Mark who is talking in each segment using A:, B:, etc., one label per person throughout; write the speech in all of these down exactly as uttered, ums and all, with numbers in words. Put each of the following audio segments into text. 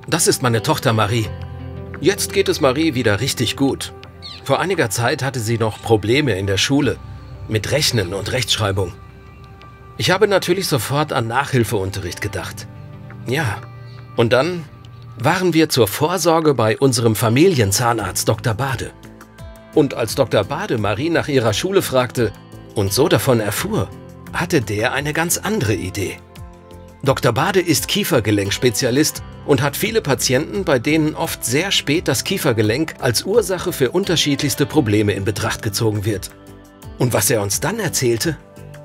A: Das ist meine Tochter Marie. Jetzt geht es Marie wieder richtig gut. Vor einiger Zeit hatte sie noch Probleme in der Schule mit Rechnen und Rechtschreibung. Ich habe natürlich sofort an Nachhilfeunterricht gedacht. Ja, und dann waren wir zur Vorsorge bei unserem Familienzahnarzt Doktor Bade. Und als Doktor Bade Marie nach ihrer Schule fragte und so davon erfuhr, hatte der eine ganz andere Idee. Doktor Bade ist Kiefergelenkspezialist und hat viele Patienten, bei denen oft sehr spät das Kiefergelenk als Ursache für unterschiedlichste Probleme in Betracht gezogen wird. Und was er uns dann erzählte?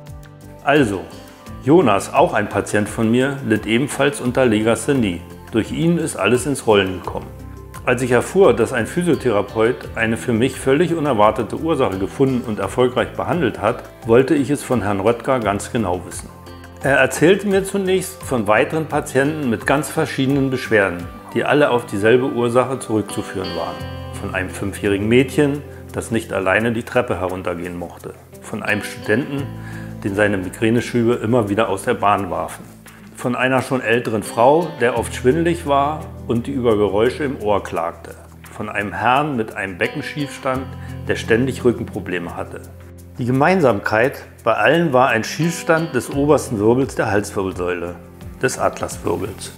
B: Also, Jonas, auch ein Patient von mir, litt ebenfalls unter Legasthenie. Durch ihn ist alles ins Rollen gekommen. Als ich erfuhr, dass ein Physiotherapeut eine für mich völlig unerwartete Ursache gefunden und erfolgreich behandelt hat, wollte ich es von Herrn Röttger ganz genau wissen. Er erzählte mir zunächst von weiteren Patienten mit ganz verschiedenen Beschwerden, die alle auf dieselbe Ursache zurückzuführen waren. Von einem fünfjährigen Mädchen, das nicht alleine die Treppe heruntergehen mochte. Von einem Studenten, den seine Migräneschübe immer wieder aus der Bahn warfen. Von einer schon älteren Frau, der oft schwindelig war und die über Geräusche im Ohr klagte. Von einem Herrn mit einem Beckenschiefstand, der ständig Rückenprobleme hatte. Die Gemeinsamkeit bei allen war ein Schiefstand des obersten Wirbels der Halswirbelsäule, des Atlaswirbels.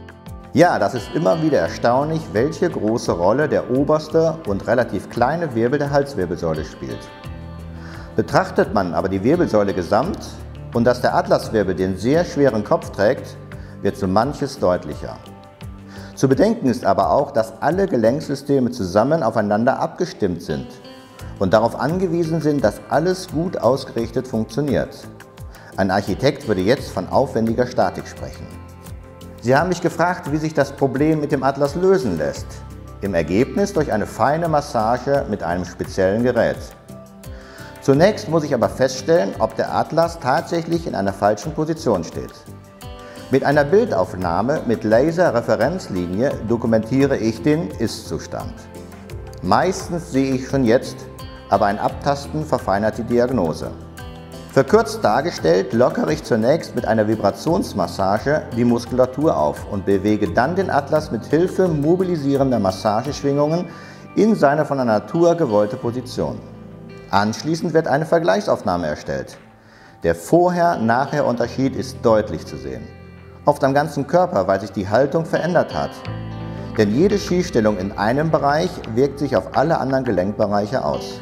C: Ja, das ist immer wieder erstaunlich, welche große Rolle der oberste und relativ kleine Wirbel der Halswirbelsäule spielt. Betrachtet man aber die Wirbelsäule gesamt und dass der Atlaswirbel den sehr schweren Kopf trägt, wird so manches deutlicher. Zu bedenken ist aber auch, dass alle Gelenksysteme zusammen aufeinander abgestimmt sind und darauf angewiesen sind, dass alles gut ausgerichtet funktioniert. Ein Architekt würde jetzt von aufwendiger Statik sprechen. Sie haben mich gefragt, wie sich das Problem mit dem Atlas lösen lässt. Im Ergebnis durch eine feine Massage mit einem speziellen Gerät. Zunächst muss ich aber feststellen, ob der Atlas tatsächlich in einer falschen Position steht. Mit einer Bildaufnahme mit Laser-Referenzlinie dokumentiere ich den Ist-Zustand. Meistens sehe ich schon jetzt, aber ein Abtasten verfeinert die Diagnose. Verkürzt dargestellt lockere ich zunächst mit einer Vibrationsmassage die Muskulatur auf und bewege dann den Atlas mit Hilfe mobilisierender Massageschwingungen in seine von der Natur gewollte Position. Anschließend wird eine Vergleichsaufnahme erstellt. Der Vorher-Nachher-Unterschied ist deutlich zu sehen. Oft am ganzen Körper, weil sich die Haltung verändert hat. Denn jede Schiefstellung in einem Bereich wirkt sich auf alle anderen Gelenkbereiche aus.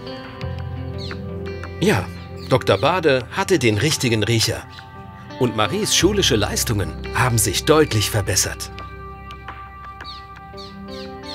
A: Ja, Doktor Bade hatte den richtigen Riecher. Und Maries schulische Leistungen haben sich deutlich verbessert.